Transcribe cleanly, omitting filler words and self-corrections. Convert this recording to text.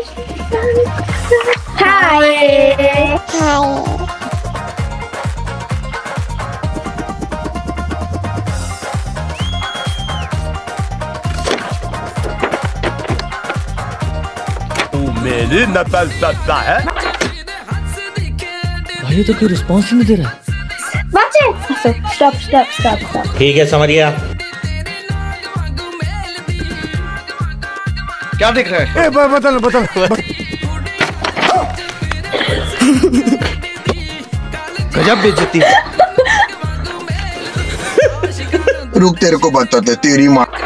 हाय मेरी नकल सस्ता है। भाई ये तो कोई रिस्पॉन्स ही नहीं दे रहा। स्टॉप। ठीक है समझ गया। क्या देख रहे हैं? बता। गजब बेइज्जती। रुक तेरे को बताते तेरी माँ।